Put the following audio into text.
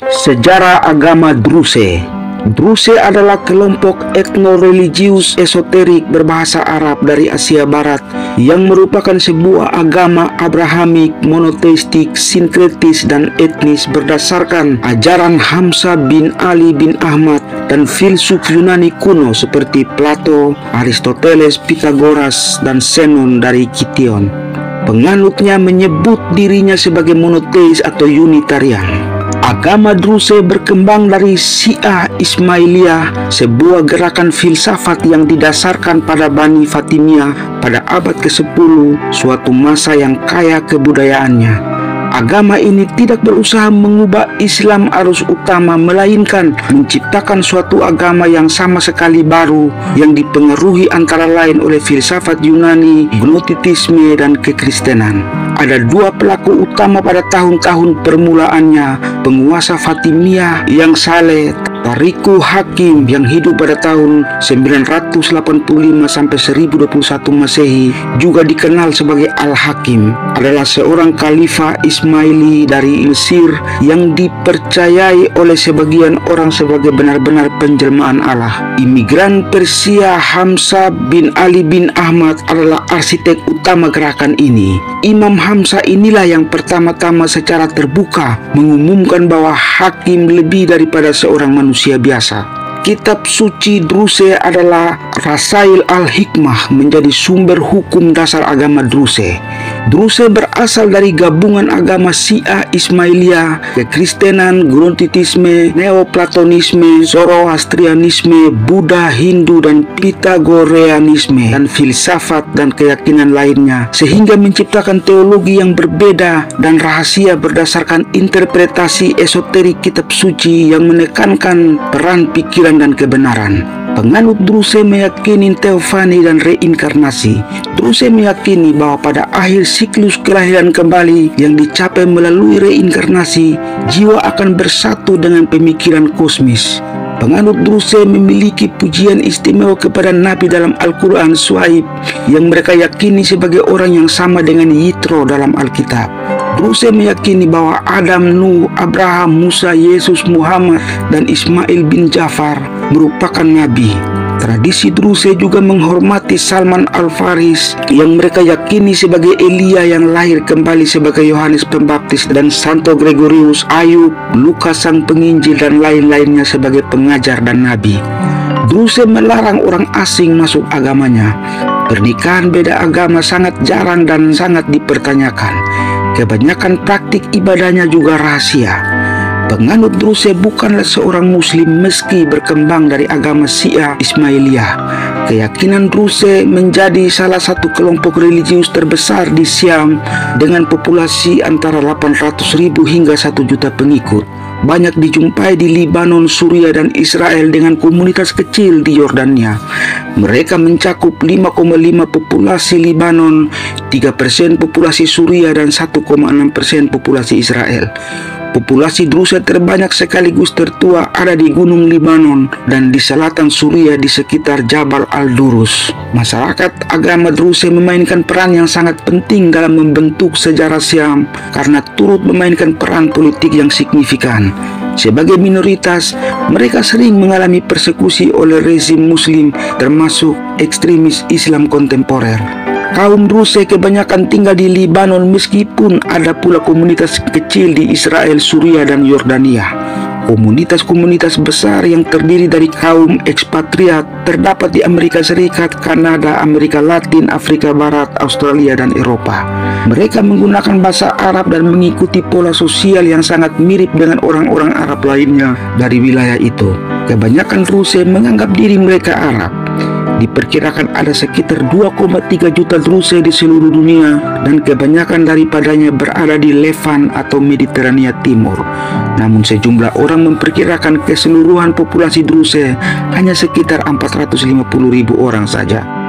Sejarah agama Druze. Druze adalah kelompok etno-religius esoterik berbahasa Arab dari Asia Barat yang merupakan sebuah agama Abrahamik, monoteistik, sinkretis, dan etnis berdasarkan ajaran Hamzah bin Ali bin Ahmad dan filsuf Yunani kuno seperti Plato, Aristoteles, Pythagoras, dan Zenon dari Kition. Penganutnya menyebut dirinya sebagai monoteis atau Unitarian. Agama Druze berkembang dari Syiah Ismailiyah, sebuah gerakan filsafat yang didasarkan pada Bani Fatimiyah pada abad ke-10, suatu masa yang kaya kebudayaannya. Agama ini tidak berusaha mengubah Islam arus utama, melainkan menciptakan suatu agama yang sama sekali baru yang dipengaruhi antara lain oleh filsafat Yunani, Gnostitisme, dan kekristenan. Ada dua pelaku utama pada tahun-tahun permulaannya, penguasa Fatimiyah yang saleh, Tariku Hakim yang hidup pada tahun 985 sampai 1021 Masehi, juga dikenal sebagai Al-Hakim, adalah seorang khalifah Ismaili dari Mesir yang dipercayai oleh sebagian orang sebagai benar-benar penjelmaan Allah. Imigran Persia Hamzah bin Ali bin Ahmad adalah arsitek utama gerakan ini. Imam Hamzah inilah yang pertama-tama secara terbuka mengumumkan bahwa hakim lebih daripada seorang manusia biasa. Kitab suci Druze adalah Rasail al-Hikmah, menjadi sumber hukum dasar agama Druze. Druze berasal dari gabungan agama Syiah Ismailiyah, kekristenan, Gnostitisme, Neoplatonisme, Zoroastrianisme, Buddha, Hindu, dan Pythagoreanisme, dan filsafat dan keyakinan lainnya, sehingga menciptakan teologi yang berbeda dan rahasia berdasarkan interpretasi esoterik kitab suci yang menekankan peran pikiran dan kebenaran. Penganut Druze meyakini teofani dan reinkarnasi. Druze meyakini bahwa pada akhir siklus kelahiran kembali yang dicapai melalui reinkarnasi, jiwa akan bersatu dengan pemikiran kosmis. Penganut Druze memiliki pujian istimewa kepada Nabi dalam Al-Quran Shu'aib yang mereka yakini sebagai orang yang sama dengan Yitro dalam Alkitab. Druze meyakini bahwa Adam, Nuh, Abraham, Musa, Yesus, Muhammad, dan Ismail bin Ja'far merupakan nabi. Tradisi Druze juga menghormati Salman Al-Faris yang mereka yakini sebagai Elia yang lahir kembali sebagai Yohanes Pembaptis, dan Santo Gregorius, Ayub, Lukas sang penginjil, dan lain-lainnya sebagai pengajar dan nabi. Druze melarang orang asing masuk agamanya. Pernikahan beda agama sangat jarang dan sangat dipertanyakan. Kebanyakan praktik ibadahnya juga rahasia. Penganut Druze bukanlah seorang muslim meski berkembang dari agama Syiah Ismailiyah. Keyakinan Druze menjadi salah satu kelompok religius terbesar di Syam dengan populasi antara 800.000 hingga 1 juta pengikut. Banyak dijumpai di Libanon, Suria, dan Israel dengan komunitas kecil di Yordania. Mereka mencakup 5,5% populasi Libanon, 3% populasi Suria, dan 1,6% populasi Israel. Populasi Druze terbanyak sekaligus tertua ada di Gunung Libanon dan di selatan Suria di sekitar Jabal Al-Durus. Masyarakat agama Druze memainkan peran yang sangat penting dalam membentuk sejarah Syam karena turut memainkan peran politik yang signifikan. Sebagai minoritas, mereka sering mengalami persekusi oleh rezim muslim termasuk ekstremis Islam kontemporer. Kaum Druze kebanyakan tinggal di Libanon meskipun ada pula komunitas kecil di Israel, Suria, dan Yordania. Komunitas-komunitas besar yang terdiri dari kaum ekspatriat terdapat di Amerika Serikat, Kanada, Amerika Latin, Afrika Barat, Australia, dan Eropa. Mereka menggunakan bahasa Arab dan mengikuti pola sosial yang sangat mirip dengan orang-orang Arab lainnya dari wilayah itu. Kebanyakan Druze menganggap diri mereka Arab. Diperkirakan ada sekitar 2,3 juta Druze di seluruh dunia dan kebanyakan daripadanya berada di Levan atau Mediterania Timur. Namun sejumlah orang memperkirakan keseluruhan populasi Druze hanya sekitar 450.000 orang saja.